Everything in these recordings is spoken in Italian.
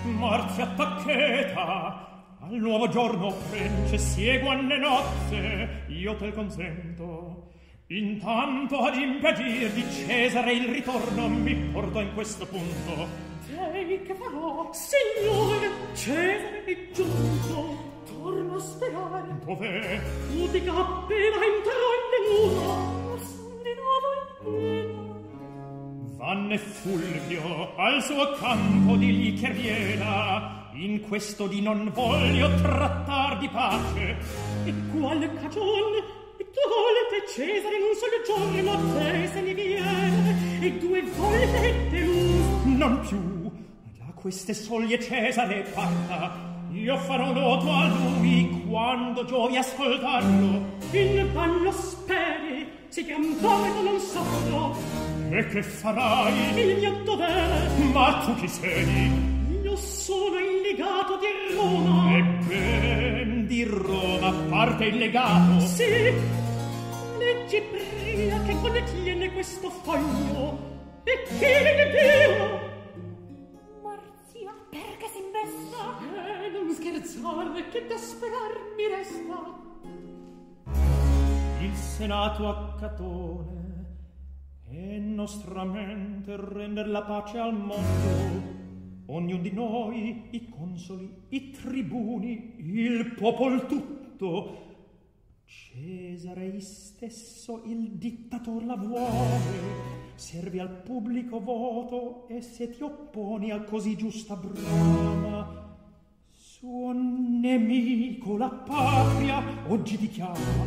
Marzia attaccheta, al nuovo giorno prence, seguono nozze, io te consento. Intanto ad impedir di Cesare il ritorno mi porto in questo punto. Lei che farò? Signore, Cesare è giunto. Torno a sperare. Dov'è? Udica appena entrò in mura. Son di nuovo in piena. Vanne Fulvio al suo accanto di lì che viena. In questo di non voglio trattar di pace. E quale cagione? Tolte Cesare in un solo giorno a te se ne viene. E 2 volte delus. Non più. Da queste soglie Cesare parta. Io farò noto a lui quando giovi ascoltarlo. In ballo speri, si che ancora non saprò. E che farai? Il mio dovere. Ma tu chi sei? Io sono il legato di Roma. Ebben, di Roma parte il legato? Sì. Leggi pria che contiene questo foglio. E chi ne Dio? Marzia, perché si investa? Non scherzare, che da sperar mi resta. Il senato a Catone e nostra mente render la pace al mondo. Ognuno di noi, i consoli, i tribuni, il popol tutto. Cesare stesso il dittator la vuole. Servi al pubblico voto e se ti opponi a così giusta brama, suo nemico la patria oggi dichiara.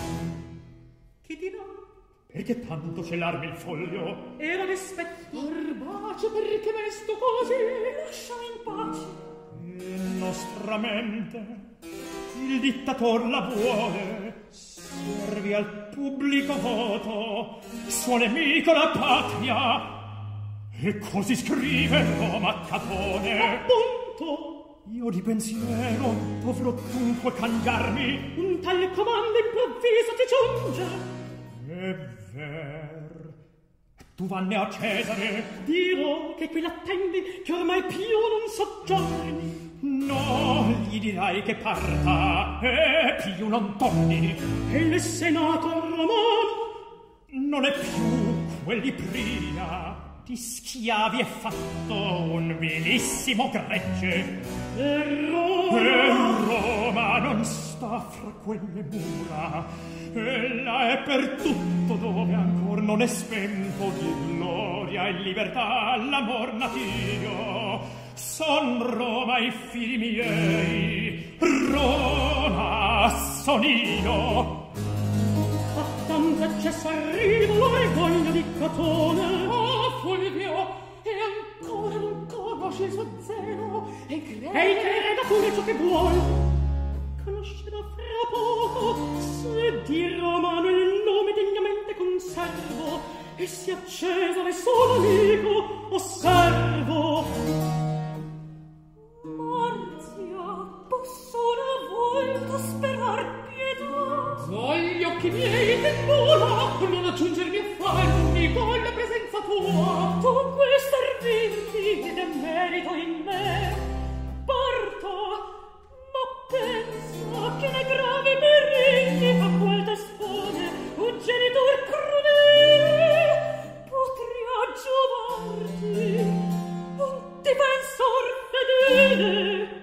Chi dirà? Perché tanto celarmi il foglio? Era rispetto. Arbace, perché vesto così? Lasciami in pace. E nostra mente il dittator la vuole. Servi al pubblico voto, suo nemico la patria. E così scrive Roma Catone. Appunto. Io di pensiero dovrò dunque cambiarmi. Un tale comando improvviso ti giunge. È ver. Tu vanne a Cesare. Dirò che qui l'attendi, che ormai più non soggiorni. No, gli dirai che parta e più non torni. E il senato romano non è più quel di prima. Di schiavi è fatto un vilissimo gregge. E Roma non sta fra quelle mura. Ella è per tutto dove ancor non è spento di gloria e libertà l'amor natio. Son Roma i figli miei, Roma son io. A tanto eccesso arriva l'orgoglio di Catone. Oh, Fulvio, e ancora non conosci il suo zelo. E creda pure ciò che vuol. Conoscerò fra poco se di Romano il nome degnamente conservo e se a Cesare sono amico o servo. Posso ora volto sperar pietà. Voglio che miei tembola non aggiungermi affanni con la presenza tua. Tu servirti ed è merito in me. Parto, ma pensa che ne gravi perigli a qual t'espone un genitor crudele potria giovarti. Non ti pensar fedele.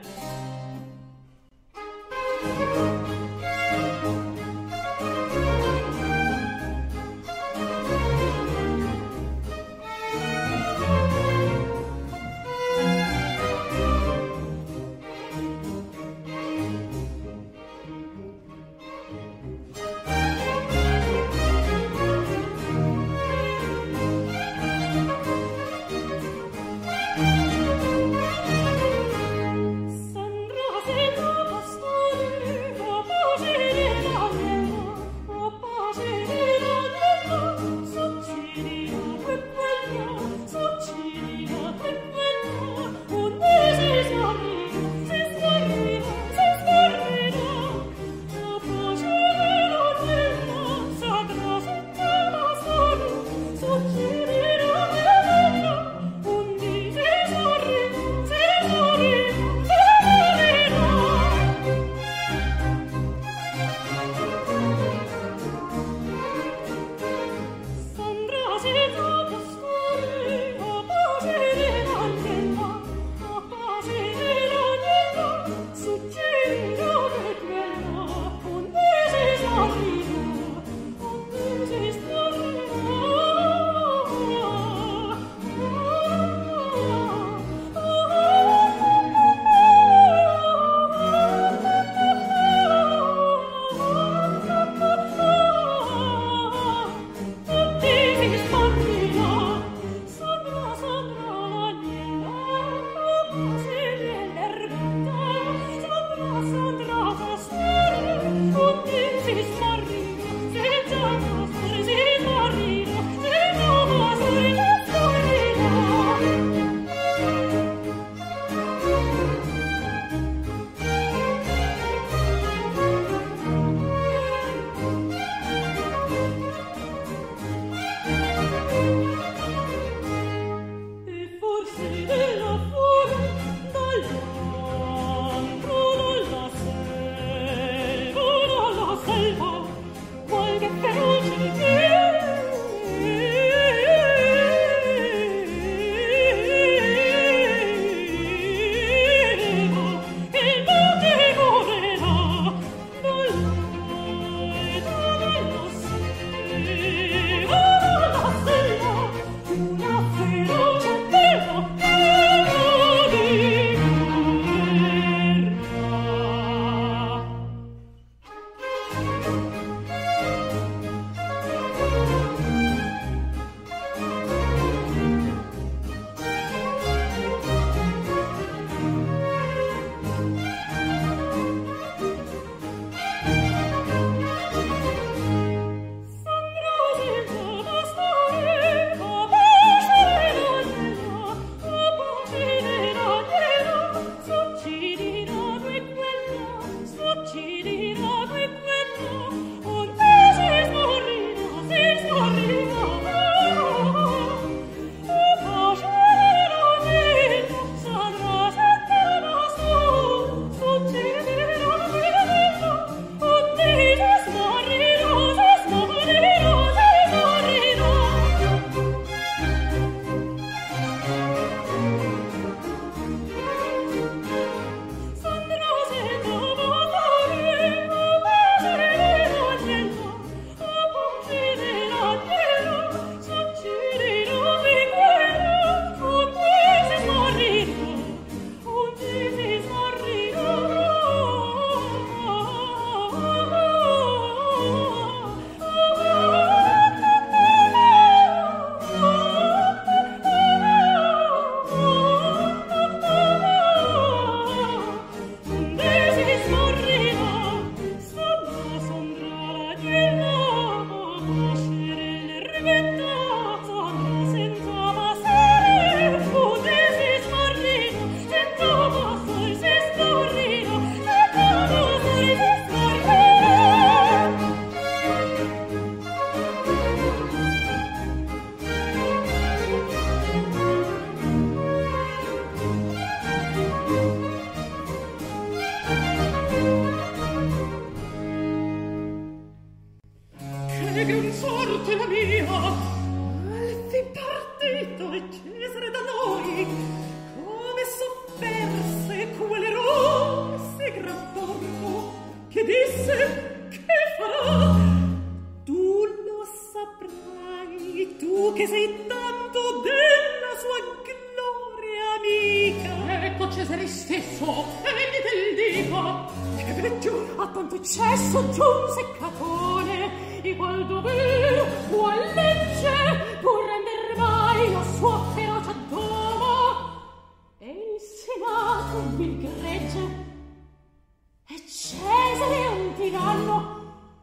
che disse, che farà? Tu lo saprai, tu che sei tanto della sua gloria amica. Ecco Cesare stesso, egli te il dica. Che peggio, a tanto eccesso giunse Catone, il qual dover vuol legge pur render mai la sua ferocia doma. E il senato vi gregge, e Cesare è un tiranno,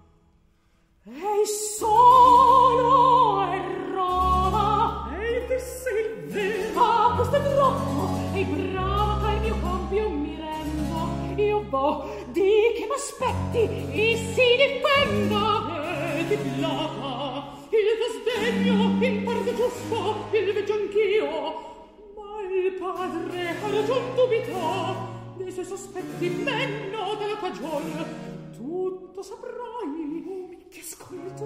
e solo è Roma. E disse il vero. Ah, questo è troppo, e bravo che il mio compio mi rendo. Io di che m'aspetti, e si difenda. Ti placa, il desdegno in parte giusto, il veggio anch'io. Ma il padre ha ragion dubità, dei suoi sospetti meno della cagione. Tutto saprai, che ascolto.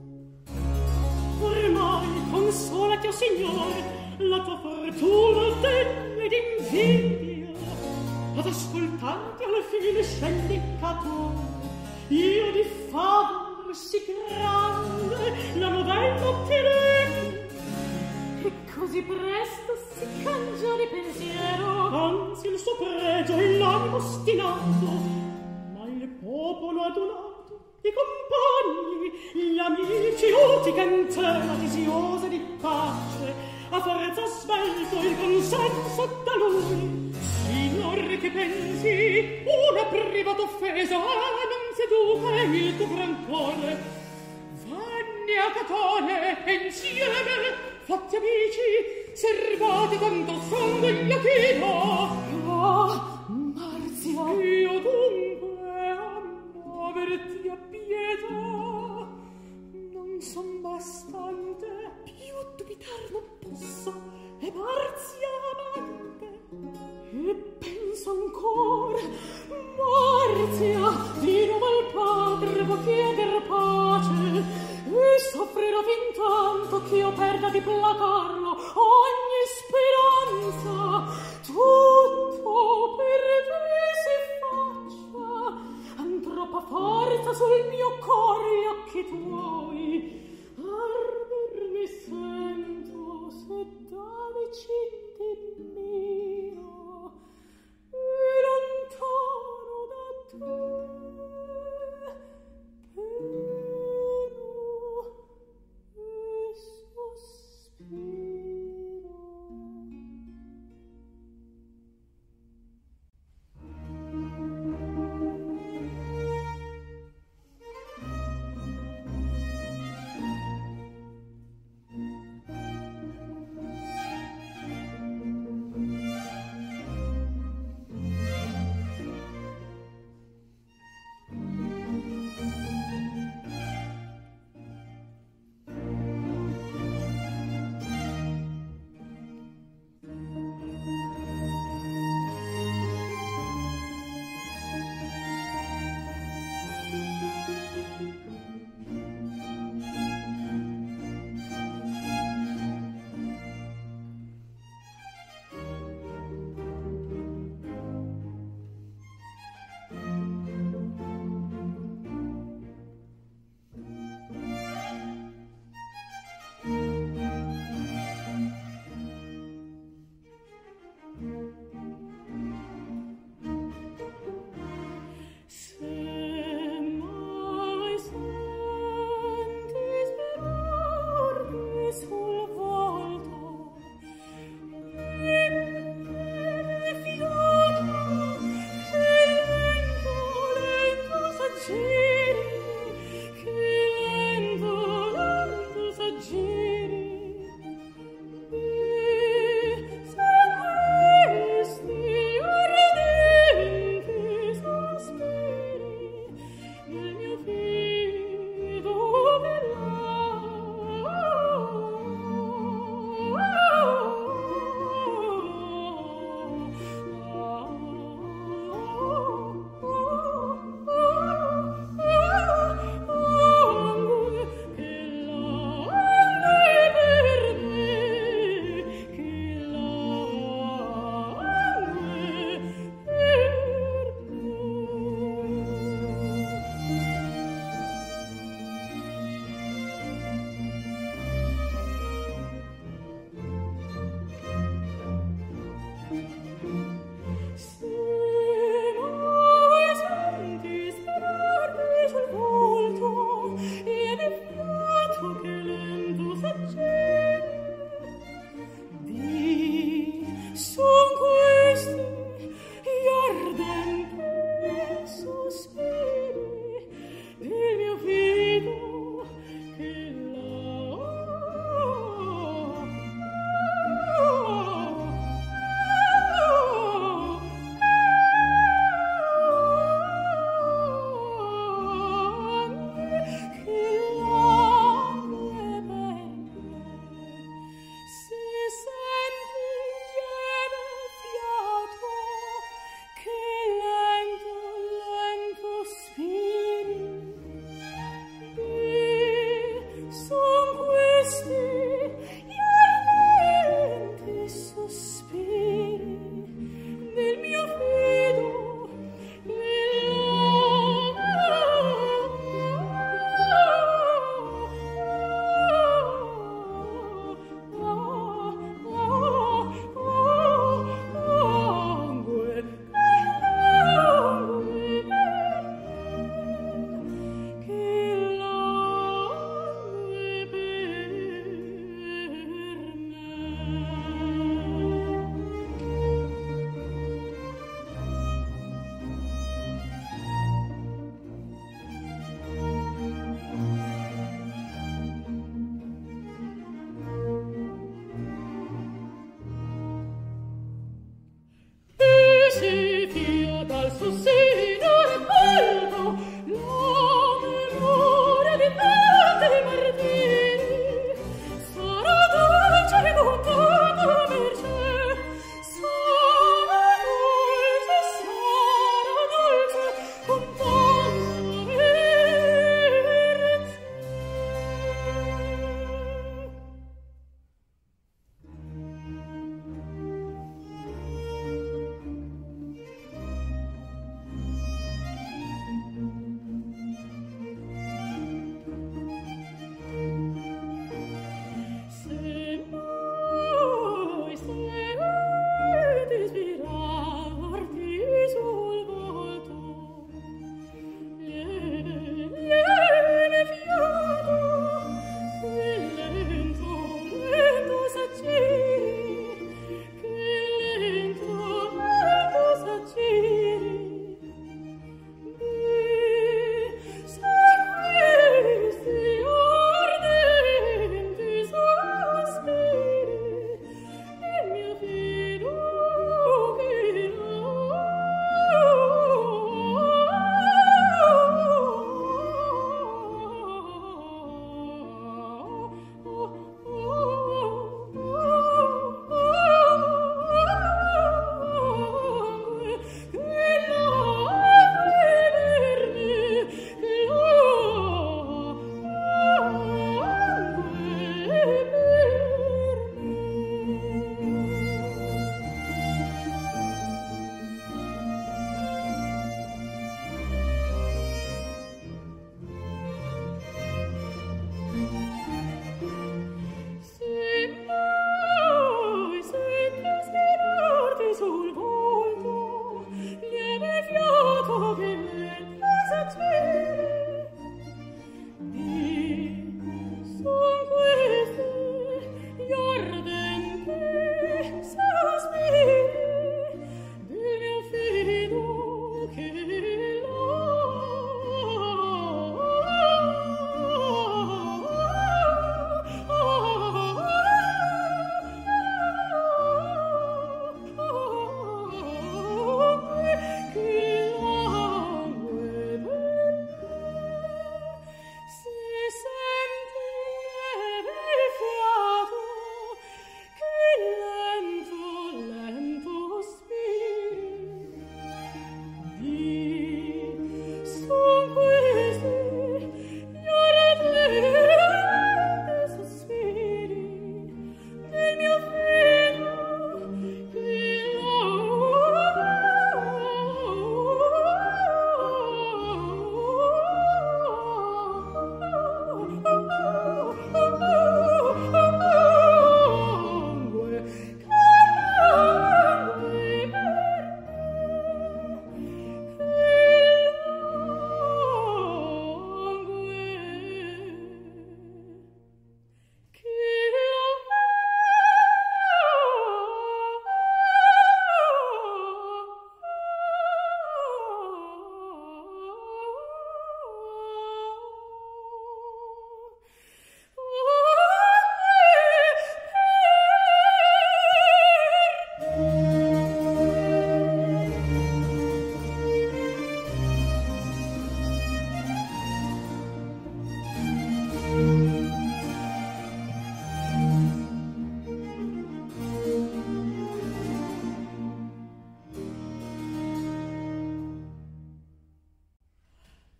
Ormai consolati, o signore, la tua fortuna degna d'invidia. Ad ascoltarti alla fine scendi Catone. Io di favor sì grande la novella ti leggo, E così presto si cangia di pensiero, anzi il suo pregio e l'animo ostinato. Ma il popolo adonato, i compagni, gli amici, uti cantera desiose di pace, a forza svelto il consenso da lui. Signor, che pensi? Una privata offesa non seduca il tuo gran cuore. Vanni a Catone e insieme, fatti amici, servate tanto sangue latino. ah, Marzia, Io dunque a muoverti a pietà non son bastante, più dubitar non posso, e Marzia amante. E penso ancora, Marzia, di nuovo al padre vo chieder pace, e soffrirò fin tanto ch'io perda di placarlo ogni speranza. Tutto per te si faccia, han troppa forza sul mio cuore gli occhi tuoi. Ardor mi sento se da vicin ti miro, e lontano da te peno e sospiro.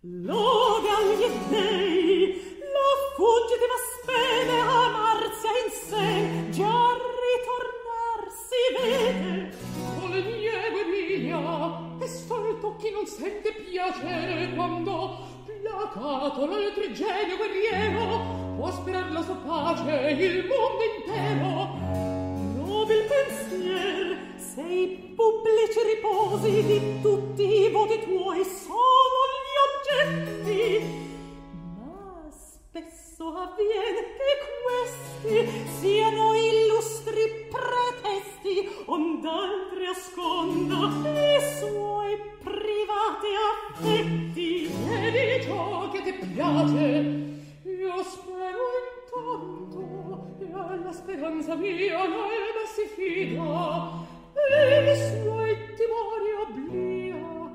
Lode agli dei, la fuggitiva spede a Marzia in sé, già ritornar si vede. O le mie guerriglia, e stolto chi non sente piacere quando, placato l'oltregenio guerriero, può sperar la sua pace il mondo intero. Nobil pensier, se i pubblici riposi di tutti i voti tuoi sono gli oggetti, ma spesso avviene che questi siano illustri pretesti, ond'altri asconda i suoi privati affetti. E di ciò che ti piace io spero intanto, e alla speranza mia l'alba si fida, e i suoi timori obblia.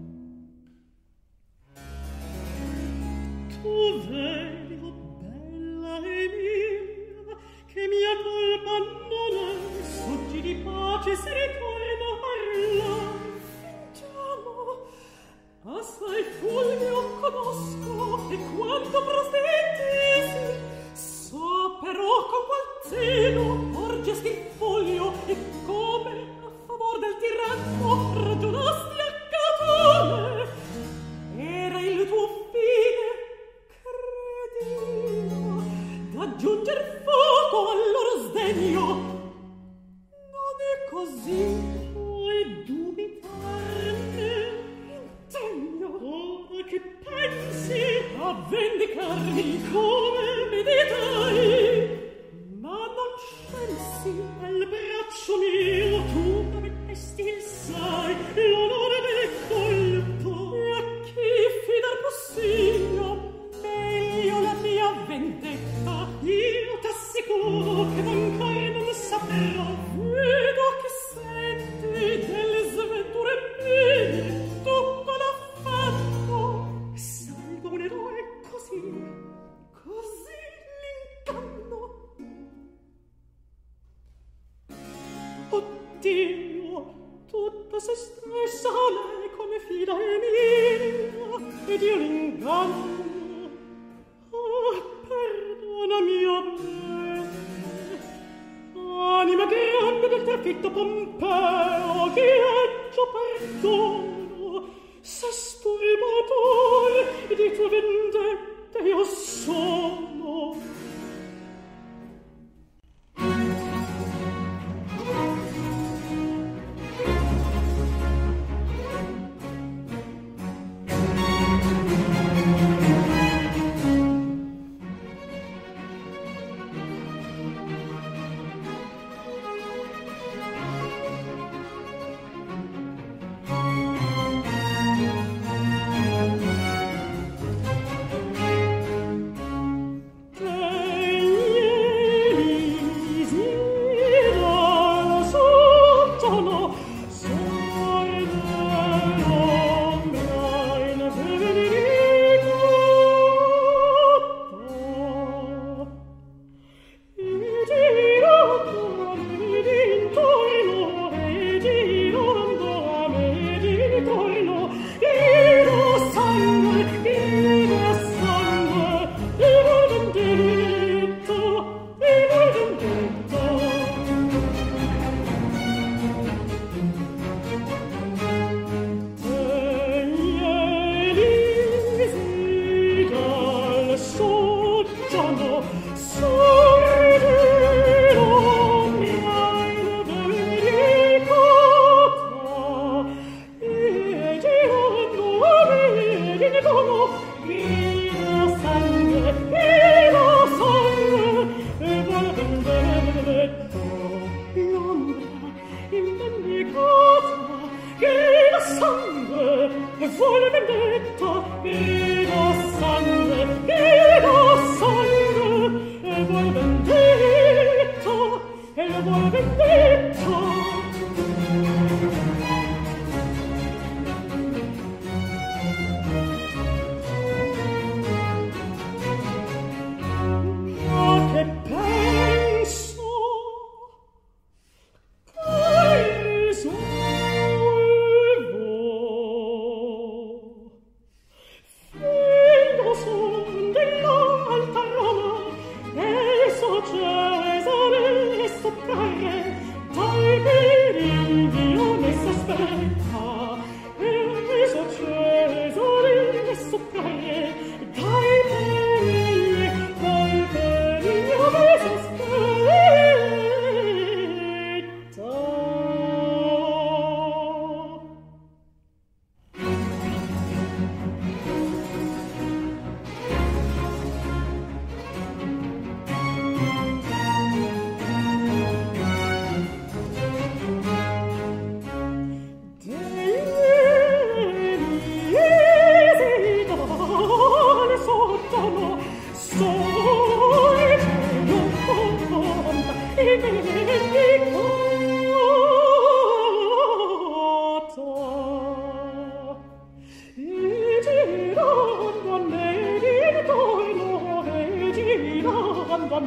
Tu vedi, oh bella Emilia, che mia colpa non è, suggi di pace si ritorna a parlare. Fingiamo, assai fulmio conosco, e quanto prostintisi, so però con qual zelo porgesti il foglio, e come a favor del tiranno ragionasti a Catone. Era il tuo fine, credilo, d'aggiunger fuoco al loro sdegno. Non è così, puoi dubitarne. Intendo, ora che pensi a vendicarmi come meditai, ma non scelsi al braccio mio, tu mi mettesti il sai, l'onore del colpo, e a chi fidar possiglio, meglio la mia vendetta. Io t'assicuro che ancora non saprò, vedo che senti delle sventure mie tutto l'affanno, salvo un eroe così l'inganno. Oddio, tutta se stessa lei come fida Emilia, ed io l'inganno. Ah, perdona mio bene, anima grande del trafitto Pompeo, che io perdono, se sturbatore di tue vendette io sono.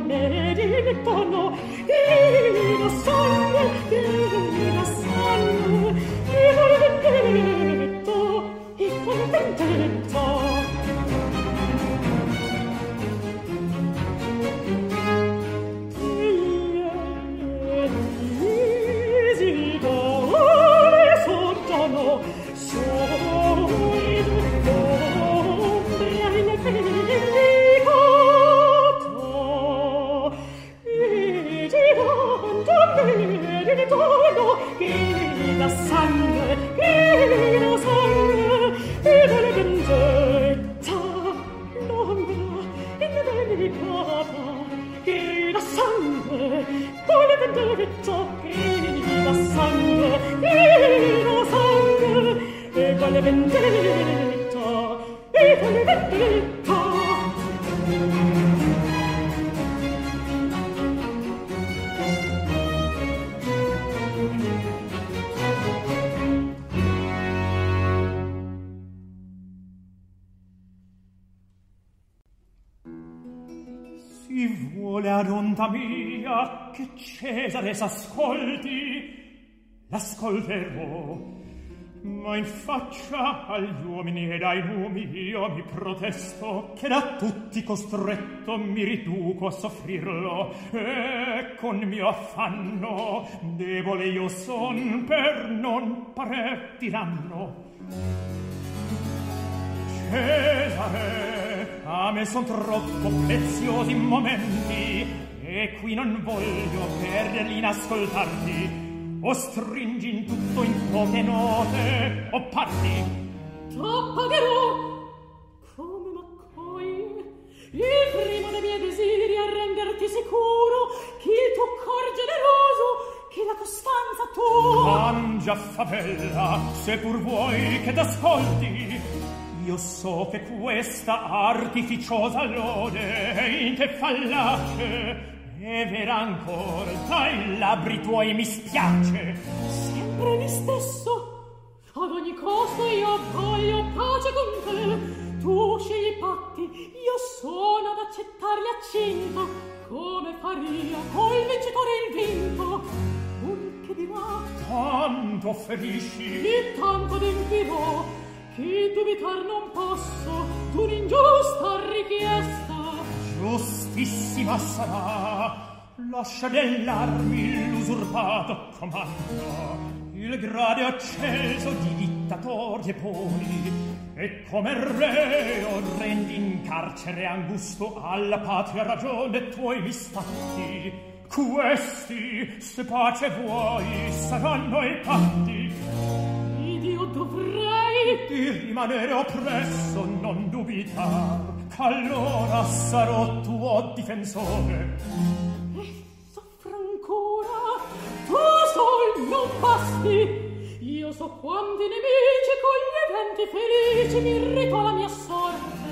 benedetto no, grida sangue, grida sangue, e benedetto, e benedetto. Si vuole adonta mia che Cesare s'ascolti, l'ascolterò, ma in faccia agli uomini ed ai numi io mi protesto che da tutti costretto mi riduco a soffrirlo, e con mio affanno debole io son per non parer tiranno. Cesare, a me son troppo preziosi momenti, e qui non voglio perderli in ascoltarti. O stringi in tutto in poche note, o parti. T'appagherò, come m'accoglie, il primo dei miei desiri a renderti sicuro che il tuo cor generoso, che la costanza tua. Mangia favella, se pur vuoi che t'ascolti. Io so che questa artificiosa lode in te fallace, e vera ancor dai labbri tuoi mi spiace. Sempre mi stesso, ad ogni costo io voglio pace con te. Tu scegli i patti, io sono ad accettarli accinto, come faria col vincitore il vinto. Un che dirà, tanto ferisci, e tanto adempirò, che dubitar non posso d'un'ingiusta richiesta. Giustissima sarà, lascia dell'armi l'usurpato comando, il grado acceso di dittatori e poni, e come reo rendi in carcere angusto alla patria ragione tuoi misfatti. Questi, se pace vuoi, saranno i patti. Id io dovrei di rimanere oppresso, non dubitar, ch'allora sarò tuo difensore. E soffro ancora, tu sol non basti. Io so quanti nemici con gli eventi felici mi irrito alla mia sorte.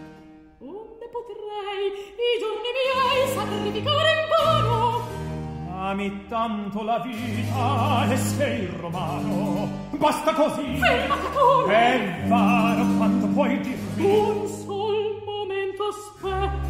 Onde potrei i giorni miei sacrificare in vano. Ami tanto la vita e sei romano, basta così. Ferma, Catone! È vano quanto puoi dirmi. Un sol momento aspetta,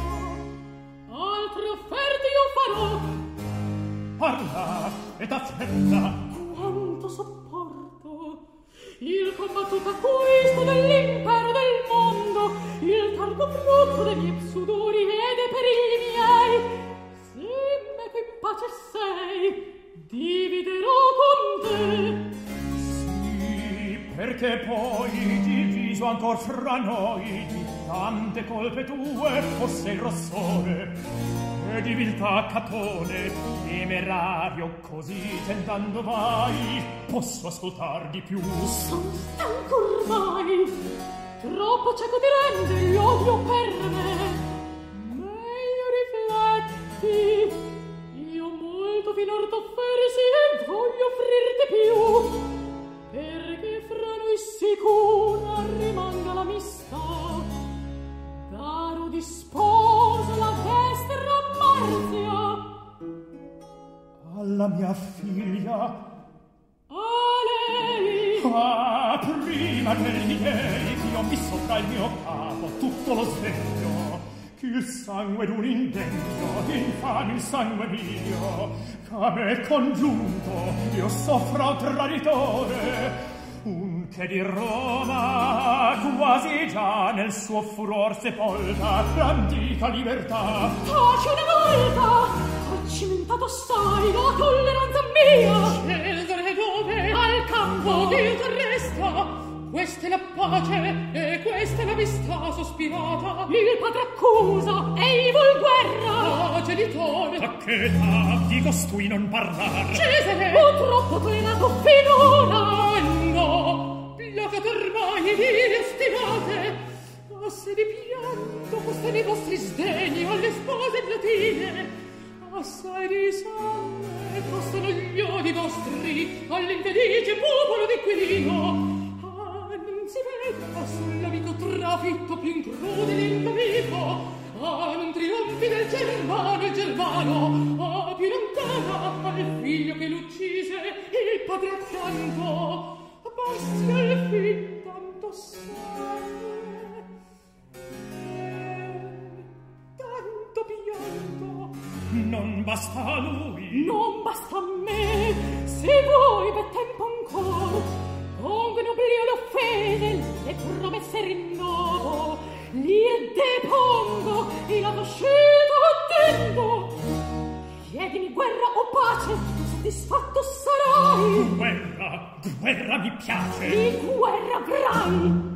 altre offerte io farò. Parla e t'affretta. Quanto sopporto il combattuto acquisto dell'impero del mondo, il tardo frutto dei miei sudori e dei perigli miei. Se me qui pace sei, dividerò con te. Sì, perché poi diviso ancor fra noi di tante colpe tue fosse il rossore. E di viltà Catone, temerario, così tentando vai, posso ascoltar di più. Sono stanco ormai, troppo cieco ti rende l'odio per me. Meglio rifletti, io molto finor t'offersi e voglio offrirti più, perché fra noi sicura rimanga l'amistà. Daro di sposa la destra Marzia Alla mia figlia, a lei. ah, prima degli miei che ho messo tra il mio capo tutto lo sveglio, che il sangue d'un indegno infami il sangue mio, che me congiunto io soffro traditore, un che di Roma quasi già nel suo furor sepolta l'antica libertà. Taci una volta, ho cimentato sai la tolleranza mia. Cesare dove? Al campo. Dio t'arresta. Questa è la pace e questa è la vista sospirata. Il padre accusa e vuol guerra. Ah, genitore, A che età di costui non parlar? Cesare, Purtroppo tollerato finora. ah no, placate ormai dire ostinate. Assai di pianto costano i vostri sdegni alle spose latine. Assai di sangue costano gli odi vostri all'infelice popolo di Quirino. Non si veda sull'amico trafitto più incrudele il nemico. Non trionfi del Germano il Germano. Più lontana al figlio che l'uccise il padre accanto. Basti al fin tanto sangue, tanto pianto. Non basta a lui, Non basta a me, se voi per tempo ancor pongo in oblio l'offese, le promesse rinnovo, li depongo e la coscienza attendo. Chiedimi guerra o pace, soddisfatto sarai. guerra mi piace. Di guerra avrai.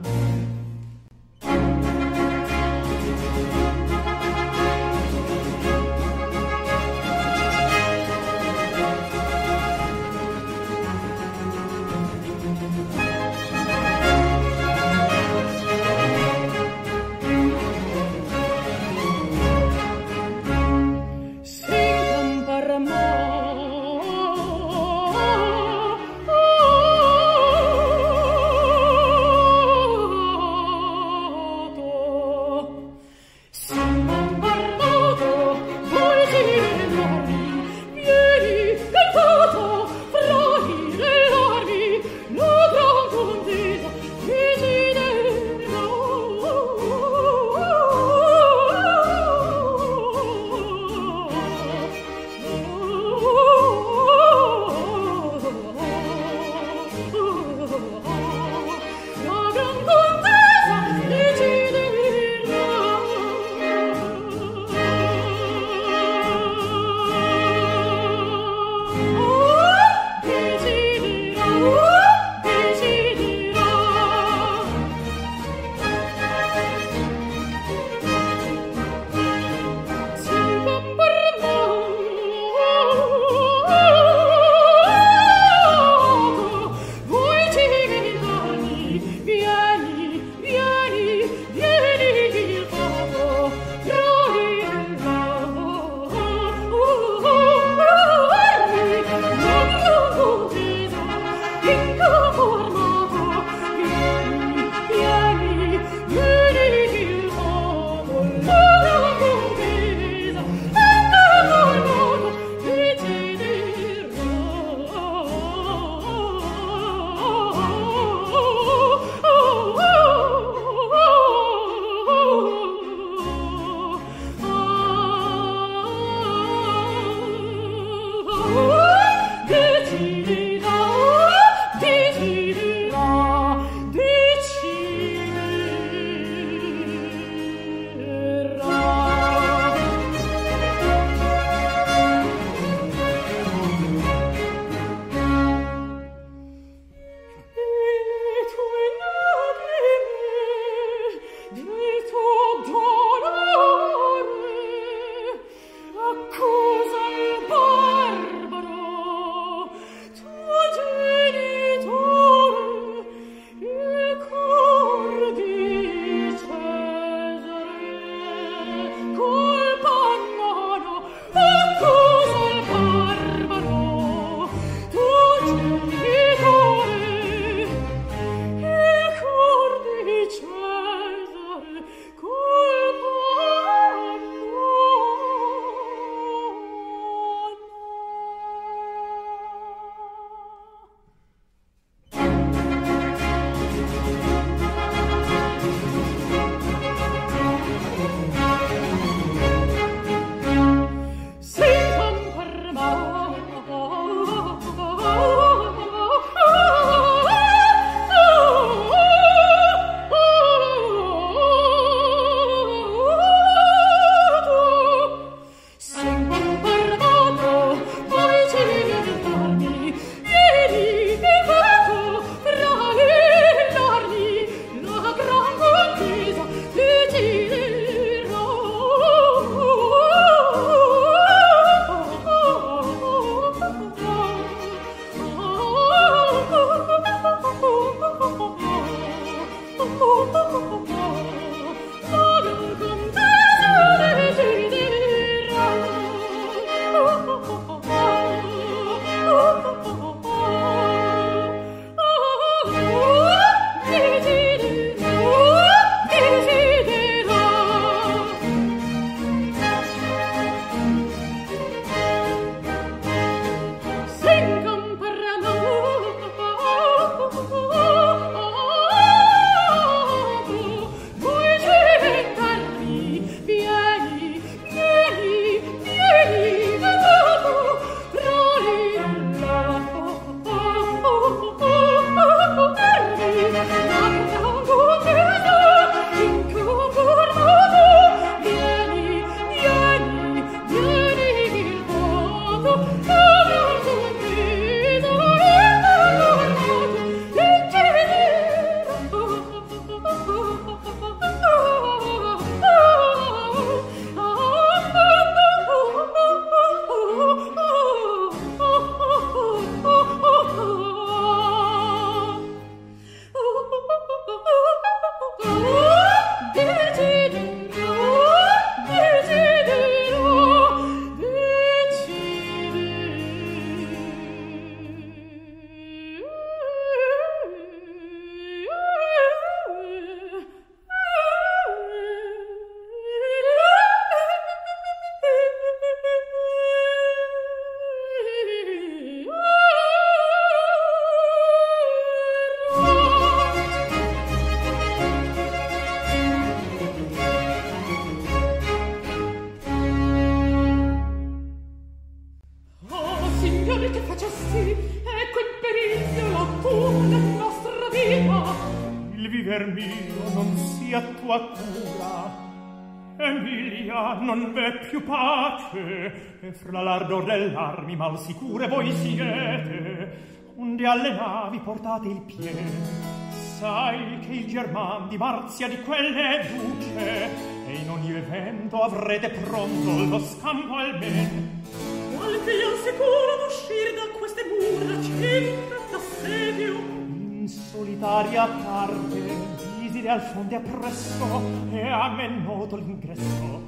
figliuer mio, non sia tua cura. Emilia, non v'è più pace, e fra l'ardor dell'armi mal sicure voi siete, onde alle navi portate il piede. Sai che il German di Marzia di quelle duce, e in ogni evento avrete pronto lo scampo almen. Qualche io sicuro d'uscire da queste mura cinta d'assedio. In solitaria tarde visite al fonte appresso, e a me noto l'ingresso.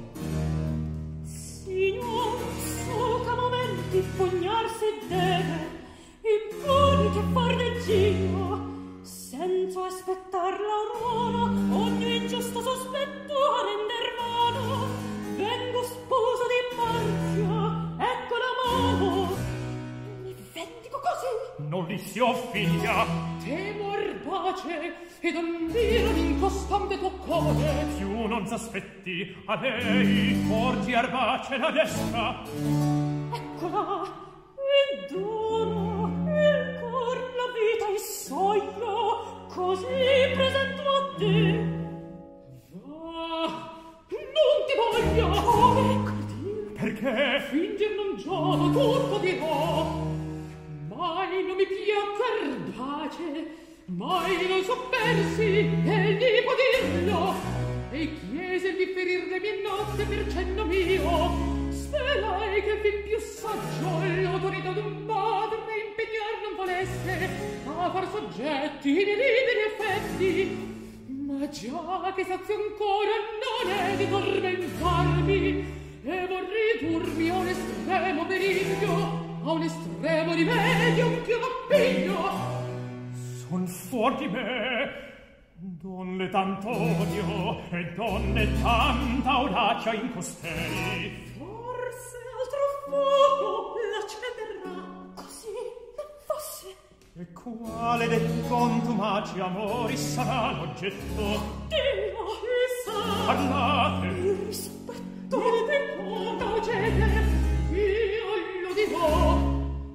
Signor, solo che a momenti pugnarsi deve, imponi che far del giro, senza aspettar l'aurora, ogni ingiusto sospetto a render vano. Vengo sposo di Marzia, ecco la mano. Mi vendico così? Non li si figlia. Temo erbace, ed ond'ira l'incostante tuo core. Più non s'aspetti, a lei porgi erbace la destra. Eccola, il dono, il cor, la vita, il sogno, così presento a te. Va, non ti voglio. Ecco Dio. Perché? Fingir non giova, tutto dirò. Mai non mi piacque erbace, mai non so persi, egli può dirlo. E chiese di ferir le mie notte per cenno mio. Svelai che fin più saggio l'autorità d'un padre impegnar non volesse a far soggetti i miei liberi effetti. Ma già che sazio ancora non è di tormentarmi, e vorrei ridurmi a un estremo periglio, a un estremo rimedio ch'io m'appiglio. Son fuor di me donne tanto odio e donne tanta audacia in costei. Forse altro fuoco l'accenderà, così non fosse. E quale dei contumaci amori sarà l'oggetto? Dio sa, Parlate. il rispetto di quota cede, io lo dirò.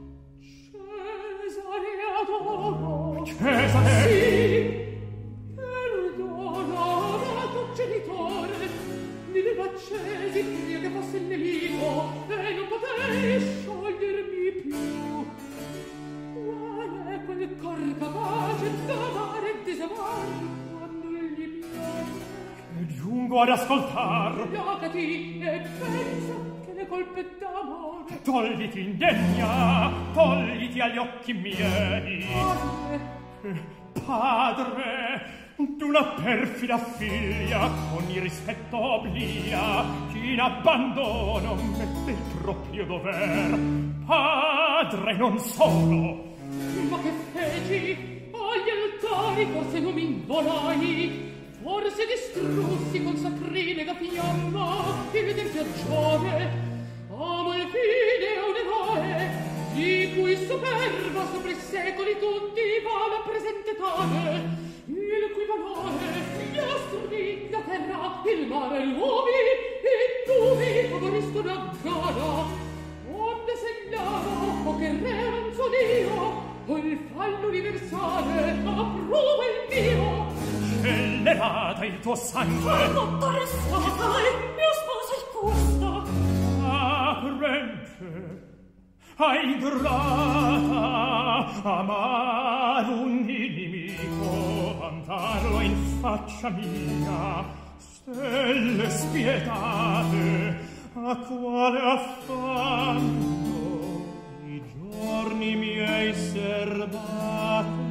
Cesare adoro. Cesare? Sì. Perdona, amato genitore, mi dev'accesi prima che fosse il nemico, e non potei sciogliermi più. Qual è quel cor capace d'amare e disamare quando gli piace? E giungo ad ascoltar. Locati e pensa che le colpe d'amore. Togliti indegna, togliti agli occhi miei. Padre, d'una perfida figlia ogni rispetto obblia, chi in abbandono mette il proprio dover. Padre, non solo. Ma che feci? Agli altari forse non mi involai, forse distrussi con sacrine da fiamma il tempio Giove. Amo il fine un eroe, di cui superba sopra i secoli tutti va la presente tale, il cui valore gli astri, la terra, il mare, gli uomini, i tubi favoriscono a gara. Onde segnalo, o che re non so Dio, o il fallo universale approva il mio. Scellerata il tuo sangue. Dottore Safai, mio sposo il custo. Parente, hai grata amar un inimico, vantarlo in faccia mia. Stelle spietate, a quale affanno i giorni miei serbate.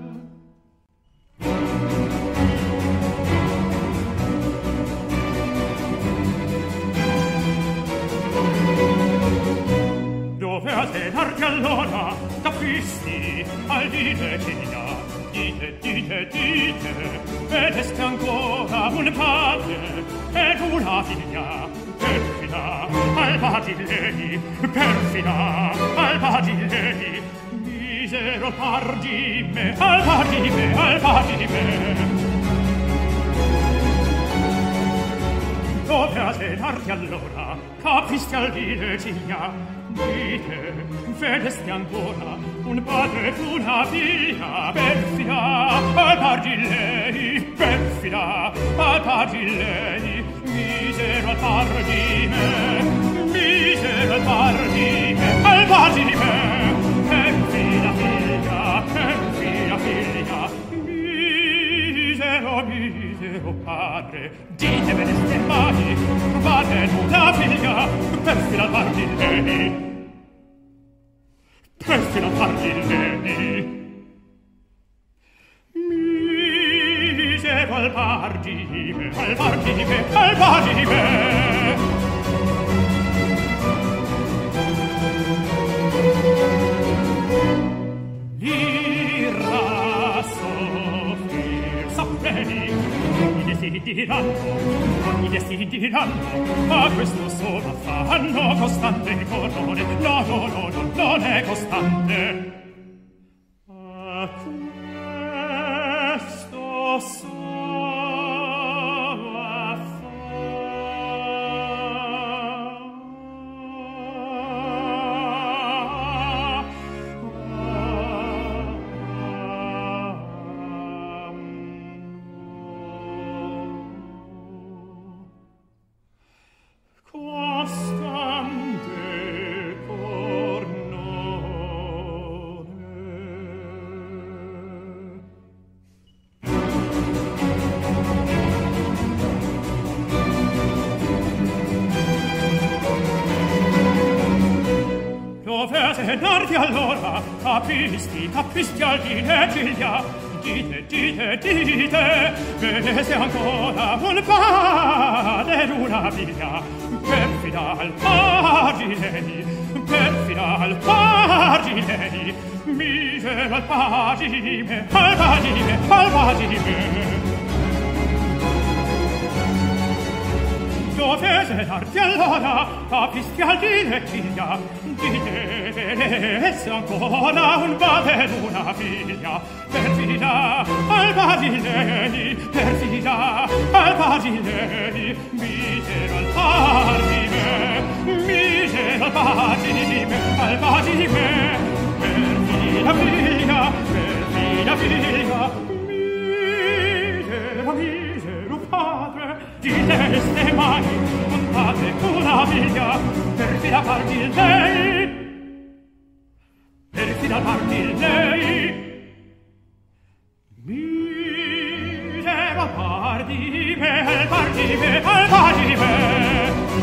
Dove a te darti allora t'acquisti al dite tigna, dite, vedeste ancora un padre ed una figlia, perfida, alba di lei, perfida, alba di lei, misero par di me, alba di me, alba di me. Dove a te darti allora capisti al dite tigna, dite, vedeste ancora un padre ed una figlia, perfida, al par di lei, perfida, al par di lei, misero al par di me, misero al par di me, al par di me, perfida figlia, misero padre, ditevene ste mani, rubate una figlia, perfida al par di lei, perfida al par di lei. Misero al par di me, al par di me, al par di me. L'ira soffrir saprei, ogni desideranno, ma questo solo affanno costante il corrore, no, non è costante. A questo solo costante dovete darti allora, capisti al dine figlia, dite, vedete ancora un padre ed una figlia, perfida al par di lei, misero al par di me, al par di me, al par di me. Dovete darti allora, capisti al dine figlia, dite se ancora un padre ed una figlia, perfida al par di lei, misero al par di me, al par di me, perfida figlia, misero padre, dite ste mani, un padre una figlia, perfida par di lei, misero par di me, al par di me.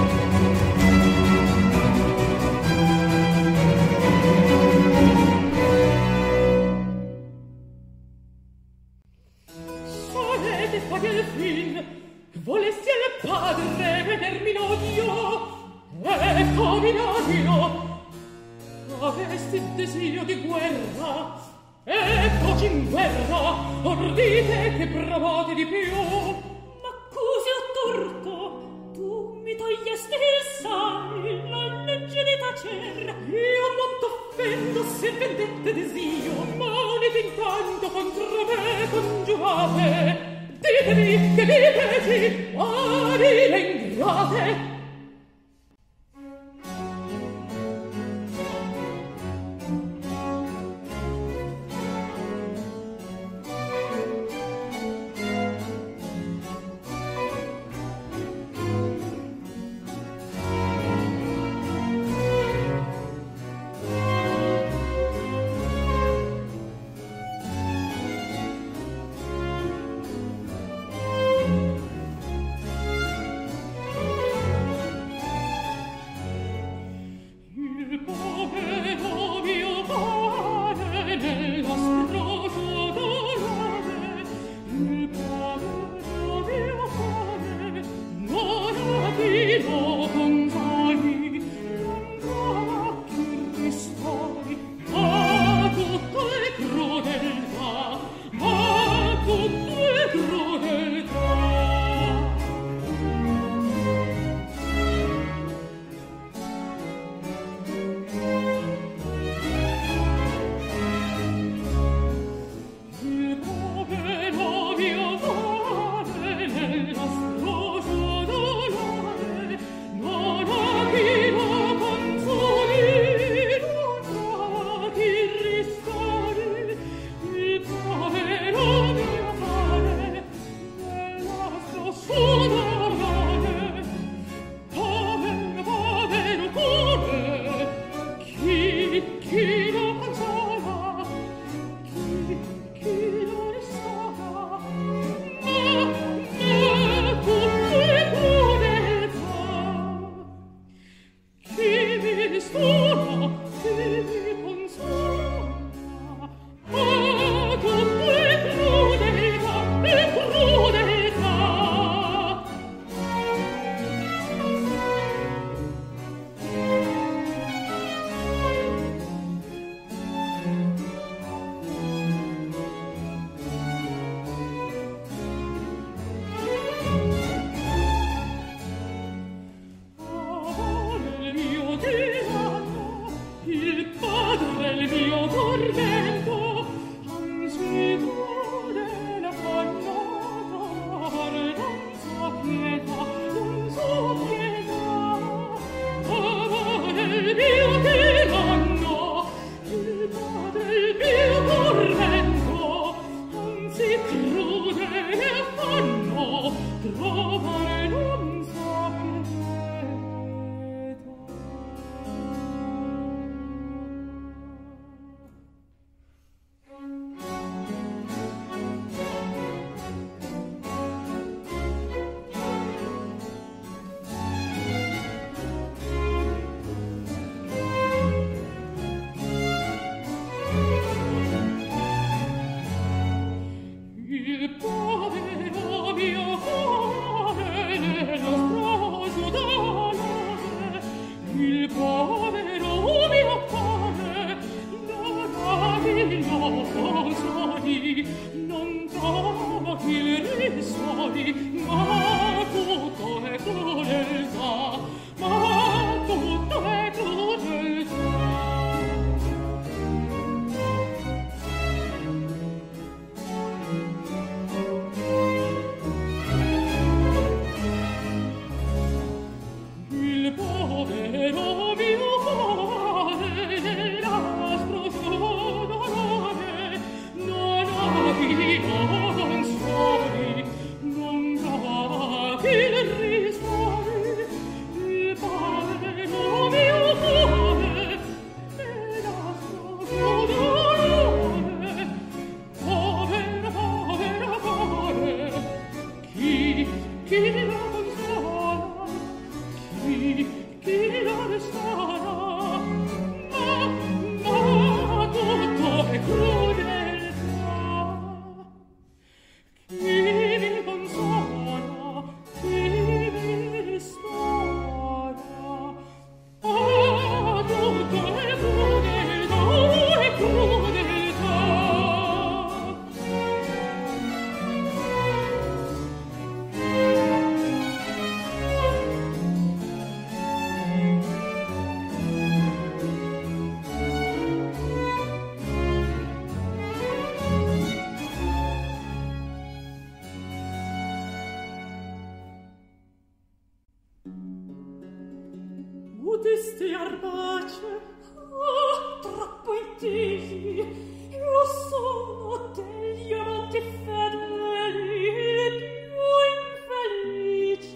Solete fare il fin, volessi al padre vedermi l'odio, ecco Minadio, avesti desiderio di guerra, eccoci in guerra, ordite che bravate di più. Ma così ho torto, tu mi togliesti il sai, la legge di tacer. Io non t'offendo se vendette desio, ma unite intanto contro me congiurate. Ditemi che diteci, anime ingrate. trovare non so che il povero mio cuore nello stroso d'amore, il povero mio cuore non ami, non soli, non trovi il risoli, ma tutto è crudeltà, ma tutto è crudeltà. Il povero mio cuore nell'aspro suo dolore non ami, non soli, non trovi il risoli. Il povero mio cuore nell'aspro suo dolore, povero, povero cuore, chi lo consola? Chi lo restaura? Ma tutto è crudeltà. Chi mi consola? Chi mi restaura? Ah, tutto è crudeltà, è crudeltà. Udiste arbace, troppo intesi, io sono degli amanti fedeli, il più infelice.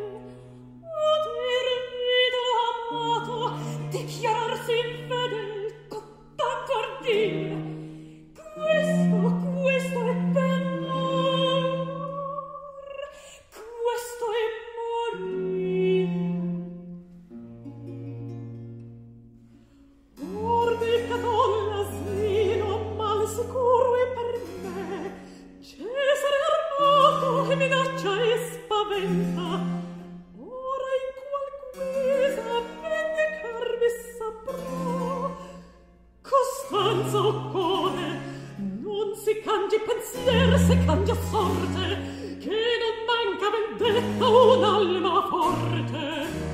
Udirmi amato, dichiararsi infedel con tanto ardire, questo è penor, questo è morire. Orbi Caton l'asilo mal sicuro è per me, Cesare armato e minaccia e spaventa. Ora in qual guisa vendicarmi saprò. Costanza occorre, non si cangi pensier se cangia sorte, che non manca vendetta un'alma forte.